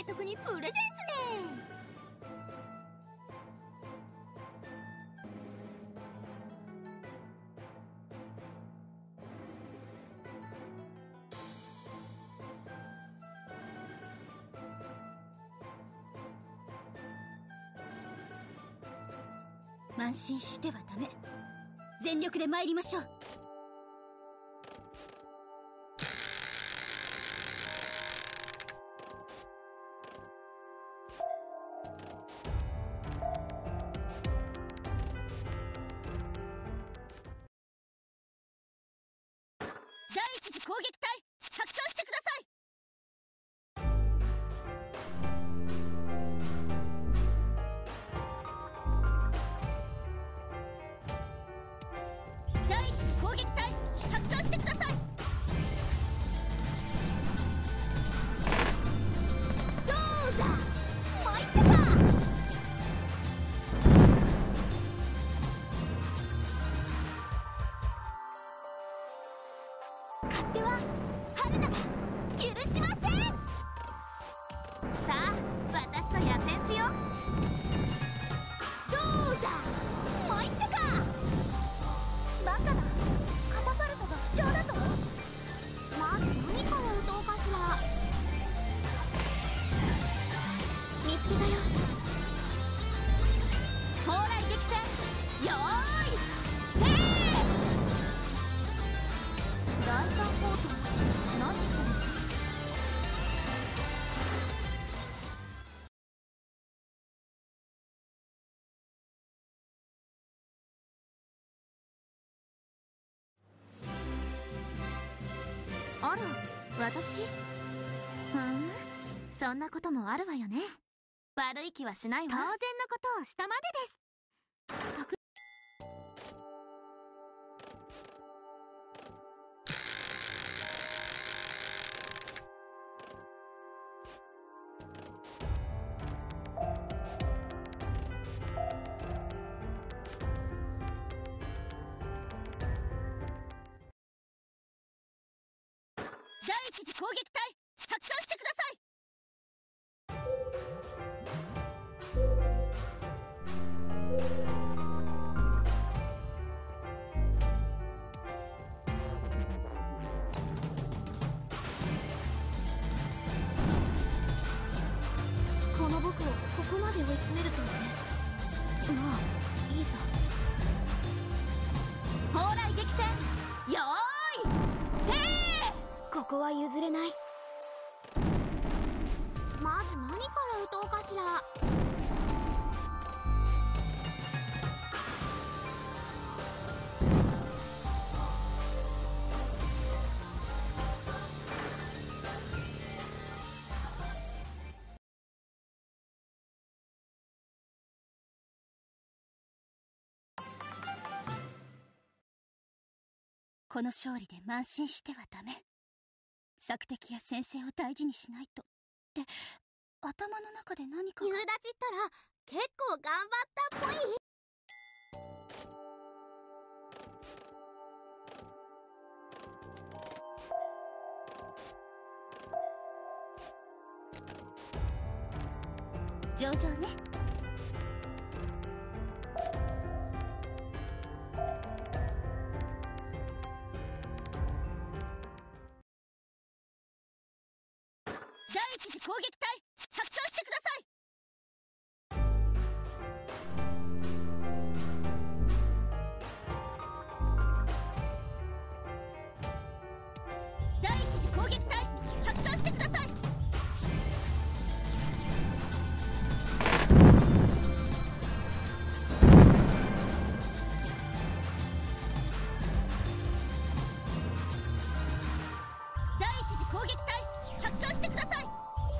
提督にプレゼンツね。慢心してはダメ。全力で参りましょう。第一次攻撃隊発艦してください。第一次攻撃隊発艦してください。どうだ参ったか。勝手は春菜が許しません。さあ私と野戦しよう。どうだ参ったか。バカな、カタパルトが不調だと。まず何から撃とうかしら。見つけたよ。蓬莱激戦よーいてー。第三ポート何してるの。あら、私？そんなこともあるわよね。悪い気はしないわ。当然のことをしたまでです。第一次攻撃隊発艦してください。この僕をここまで追い詰めるとはね。まあいいさ。蓬莱激戦よーいてー。ここは譲れない。まず何から撃とうかしら。この勝利で慢心してはダメ。索敵や先生を大事にしないとって頭の中で何かが。夕立ったら結構頑張ったっぽい。上々ね。第一次攻撃隊発艦してください。第一次攻撃隊発艦してください。第一次攻撃隊発艦してください。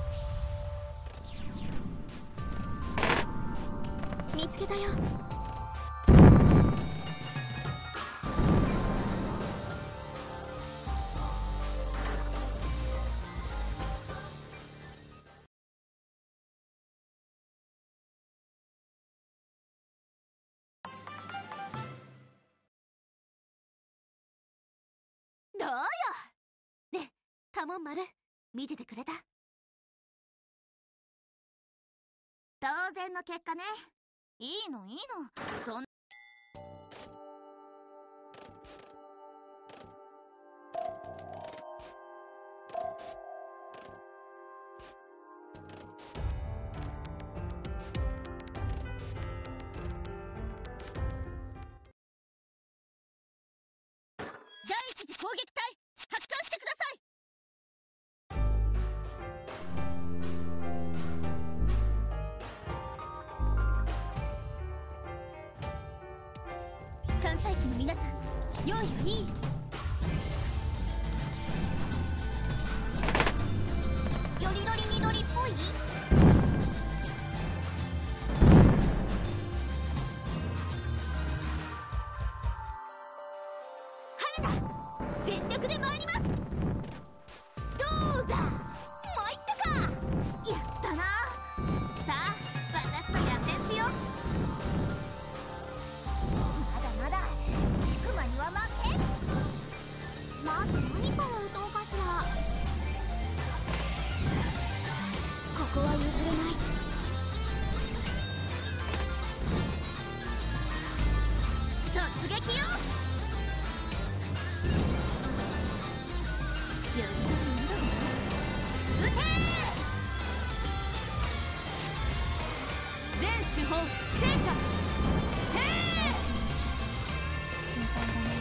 見つけたよ。どうよ。ねえ、カモン丸見ててくれた？ 当然の結果ね。いいのいいの、そん第一次攻撃隊発艦してください。艦載機の皆さん、用意はいい？よりどり緑っぽい？春だ、全力で参ります。どうだ、参ったか。やったな。さあ、私と野戦しよう。まだまだちくまには負け。まず何から撃とうかしら。ここは譲れない。突撃よ。撃てー。全手法戦車。へー。心配だね。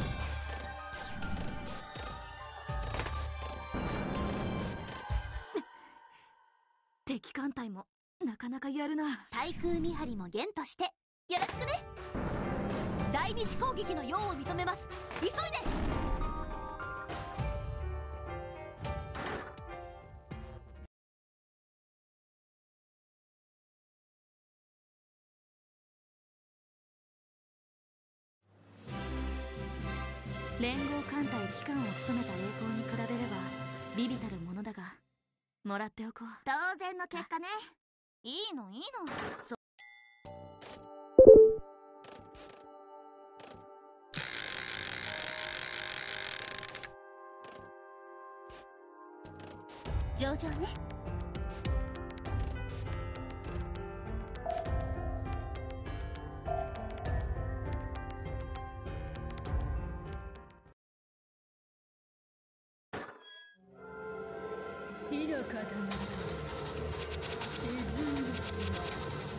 敵艦隊もなかなかやるな。対空見張りも厳としてよろしくね。第二次攻撃の用を認めます。急いで。連合艦隊機関を務めた栄光に比べれば微々たるものだが、もらっておこう。当然の結果ね。いいのいいの。上々ね。 火の塊沈んでしまう。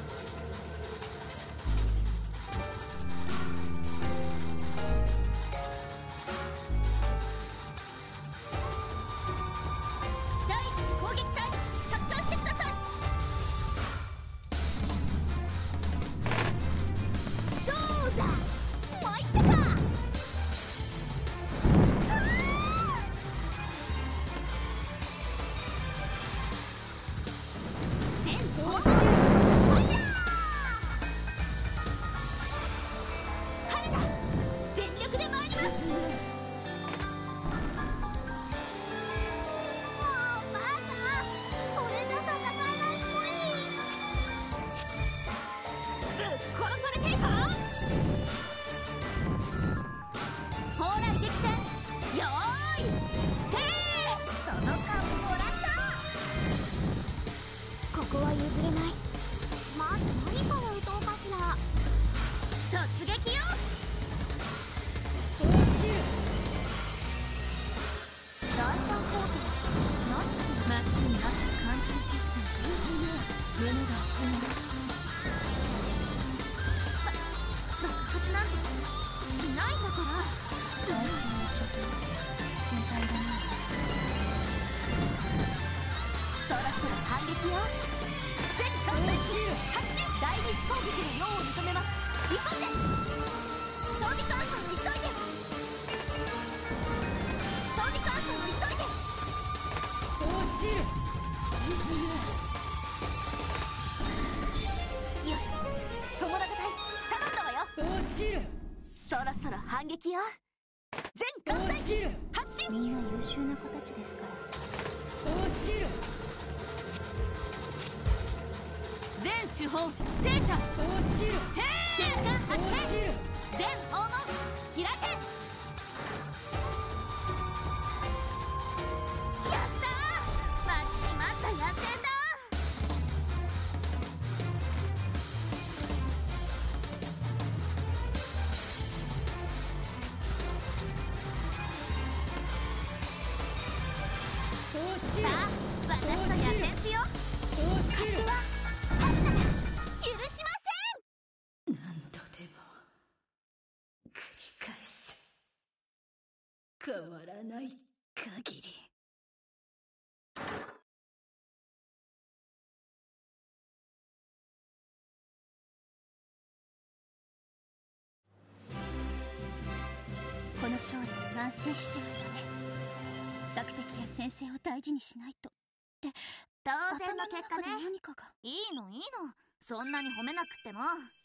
第一次攻撃隊発艦してください。どうだ、参ったか。ここは譲れない。まず何から撃とうかしら。突撃よ。 落ちる。 第三コート何してる。待ちにあった艦隊決戦。沈む。胸が熱いな。爆発なんてしないんだから。 安心でしょ。心配だな。 そろそろ反撃よ。全艦隊発進。第二次攻撃の用を認めます。急いで。装備艦装を急いで。装備艦装を急いで。 落ちる。沈む。よし、友達隊頼んだわよ。 む。落ちる。 そろそろ反撃よ。全艦隊発進。みんな優秀な子たちですから。 落ちる。 全手法戦車。 落ちる。 敵艦発見。 落ちる。 全砲門開け。やったー。待ちに待った野戦だ。 私と野戦しよう。勝手は春なら許しません。 何度でも繰り返す。変わらない限り。 この勝利に安心してはダメ。索敵や先生を大事にしないとって当然の結果ね。何かがいいのいいの、そんなに褒めなくっても。